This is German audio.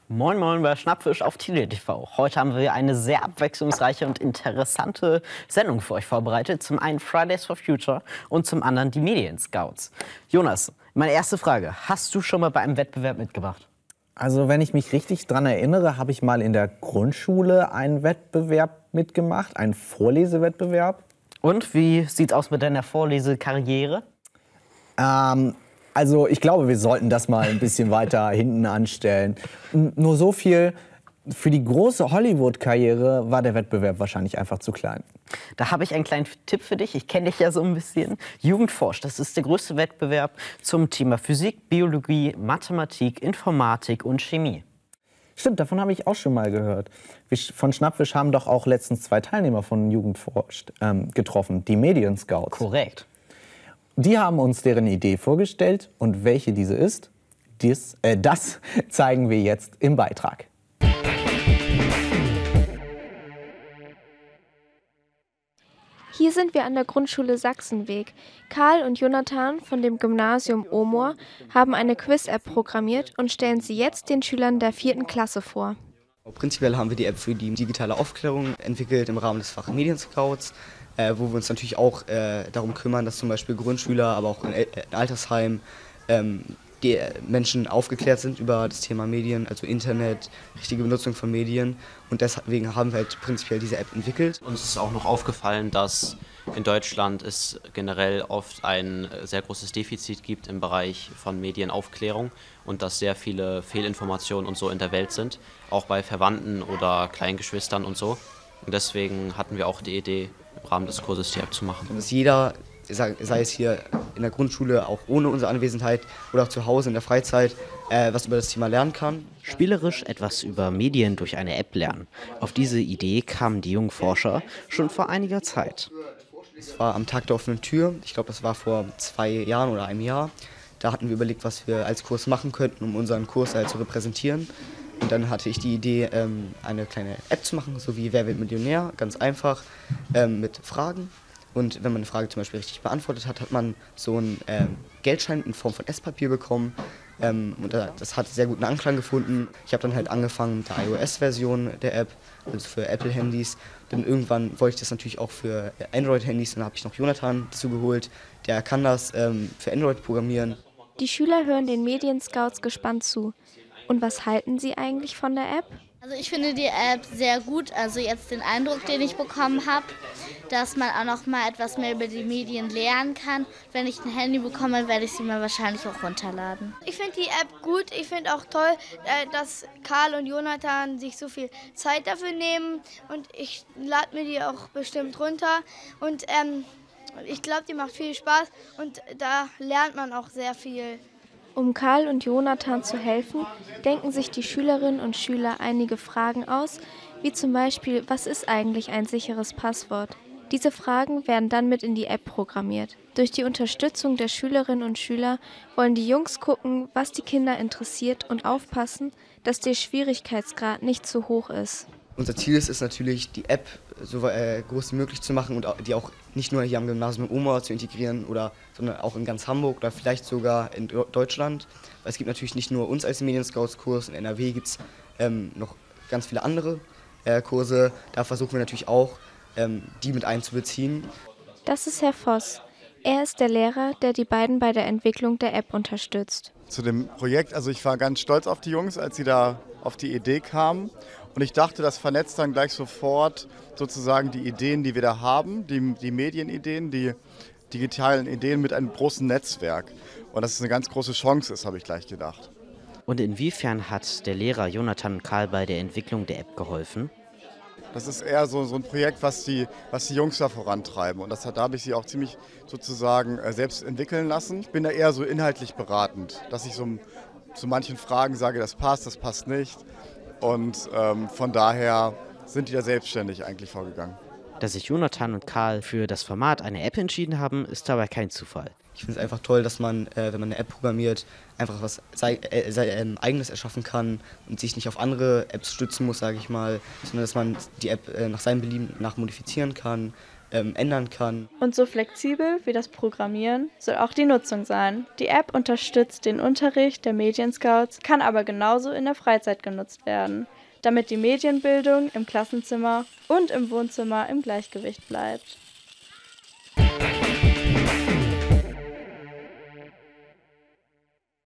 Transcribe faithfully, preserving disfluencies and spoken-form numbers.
Moin Moin bei Schnappfisch auf Tele T V. Heute haben wir eine sehr abwechslungsreiche und interessante Sendung für euch vorbereitet. Zum einen Fridays for Future und zum anderen die Medienscouts. Jonas, meine erste Frage. Hast du schon mal bei einem Wettbewerb mitgemacht? Also wenn ich mich richtig dran erinnere, habe ich mal in der Grundschule einen Wettbewerb mitgemacht, einen Vorlesewettbewerb. Und wie sieht's aus mit deiner Vorlesekarriere? Ähm, also ich glaube, wir sollten das mal ein bisschen weiter hinten anstellen. N- Nur so viel, für die große Hollywood-Karriere war der Wettbewerb wahrscheinlich einfach zu klein. Da habe ich einen kleinen Tipp für dich. Ich kenne dich ja so ein bisschen. Jugend forscht. Das ist der größte Wettbewerb zum Thema Physik, Biologie, Mathematik, Informatik und Chemie. Stimmt, davon habe ich auch schon mal gehört. Wir von Schnappfisch haben doch auch letztens zwei Teilnehmer von Jugend forscht ähm, getroffen, die Medienscouts. Korrekt. Die haben uns deren Idee vorgestellt und welche diese ist, dies, äh, das zeigen wir jetzt im Beitrag. Hier sind wir an der Grundschule Sachsenweg. Karl und Jonathan von dem Gymnasium Omoor haben eine Quiz-App programmiert und stellen sie jetzt den Schülern der vierten Klasse vor. Prinzipiell haben wir die App für die digitale Aufklärung entwickelt im Rahmen des Fach Medienscouts, äh, wo wir uns natürlich auch äh, darum kümmern, dass zum Beispiel Grundschüler, aber auch in, El in Altersheimen ähm, die Menschen aufgeklärt sind über das Thema Medien, also Internet, richtige Benutzung von Medien. Und deswegen haben wir halt prinzipiell diese App entwickelt. Uns ist auch noch aufgefallen, dass in Deutschland es generell oft ein sehr großes Defizit gibt im Bereich von Medienaufklärung und dass sehr viele Fehlinformationen und so in der Welt sind, auch bei Verwandten oder Kleingeschwistern und so. Und deswegen hatten wir auch die Idee, im Rahmen des Kurses die App zu machen. Dass jeder, sei es hier in der Grundschule, auch ohne unsere Anwesenheit oder auch zu Hause in der Freizeit, äh, was über das Thema lernen kann. Spielerisch etwas über Medien durch eine App lernen. Auf diese Idee kamen die jungen Forscher schon vor einiger Zeit. Es war am Tag der offenen Tür, ich glaube, das war vor zwei Jahren oder einem Jahr. Da hatten wir überlegt, was wir als Kurs machen könnten, um unseren Kurs halt zu repräsentieren. Und dann hatte ich die Idee, ähm, eine kleine App zu machen, so wie Wer wird Millionär, ganz einfach, ähm, mit Fragen. Und wenn man eine Frage zum Beispiel richtig beantwortet hat, hat man so einen ähm, Geldschein in Form von Esspapier bekommen. Ähm, und das hat sehr guten Anklang gefunden. Ich habe dann halt angefangen mit der iOS-Version der App, also für Apple-Handys. Dann irgendwann wollte ich das natürlich auch für Android-Handys. Dann habe ich noch Jonathan dazu geholt, der kann das ähm, für Android programmieren. Die Schüler hören den Medienscouts gespannt zu. Und was halten sie eigentlich von der App? Also ich finde die App sehr gut, also jetzt den Eindruck, den ich bekommen habe, dass man auch noch mal etwas mehr über die Medien lernen kann. Wenn ich ein Handy bekomme, werde ich sie mir wahrscheinlich auch runterladen. Ich finde die App gut, ich finde auch toll, dass Karl und Jonathan sich so viel Zeit dafür nehmen und ich lade mir die auch bestimmt runter und ähm, ich glaube, die macht viel Spaß und da lernt man auch sehr viel. Um Karl und Jonathan zu helfen, denken sich die Schülerinnen und Schüler einige Fragen aus, wie zum Beispiel, was ist eigentlich ein sicheres Passwort? Diese Fragen werden dann mit in die App programmiert. Durch die Unterstützung der Schülerinnen und Schüler wollen die Jungs gucken, was die Kinder interessiert und aufpassen, dass der Schwierigkeitsgrad nicht zu hoch ist. Unser Ziel ist es natürlich, die App so äh, groß wie möglich zu machen und die auch nicht nur hier am Gymnasium Omoor zu integrieren, oder, sondern auch in ganz Hamburg oder vielleicht sogar in Deutschland. Weil es gibt natürlich nicht nur uns als Medienscouts-Kurs, in N R W gibt es ähm, noch ganz viele andere äh, Kurse. Da versuchen wir natürlich auch, ähm, die mit einzubeziehen. Das ist Herr Voss. Er ist der Lehrer, der die beiden bei der Entwicklung der App unterstützt. Zu dem Projekt, also ich war ganz stolz auf die Jungs, als sie da auf die Idee kamen. Und ich dachte, das vernetzt dann gleich sofort sozusagen die Ideen, die wir da haben, die, die Medienideen, die digitalen Ideen mit einem großen Netzwerk. Und dass es eine ganz große Chance ist, habe ich gleich gedacht. Und inwiefern hat der Lehrer Jonathan und Karl bei der Entwicklung der App geholfen? Das ist eher so, so ein Projekt, was die, was die Jungs da vorantreiben. Und das hat, da habe ich sie auch ziemlich sozusagen äh, selbst entwickeln lassen. Ich bin da eher so inhaltlich beratend, dass ich so zu manchen Fragen sage, das passt, das passt nicht. Und ähm, von daher sind die da selbstständig eigentlich vorgegangen. Dass sich Jonathan und Karl für das Format eine App entschieden haben, ist dabei kein Zufall. Ich finde es einfach toll, dass man, äh, wenn man eine App programmiert, einfach was sei, äh, sei, äh, Eigenes erschaffen kann und sich nicht auf andere Apps stützen muss, sage ich mal, sondern dass man die App äh, nach seinem Belieben nach modifizieren kann, ähm, ändern kann. Und so flexibel wie das Programmieren soll auch die Nutzung sein. Die App unterstützt den Unterricht der Medienscouts, kann aber genauso in der Freizeit genutzt werden, damit die Medienbildung im Klassenzimmer und im Wohnzimmer im Gleichgewicht bleibt.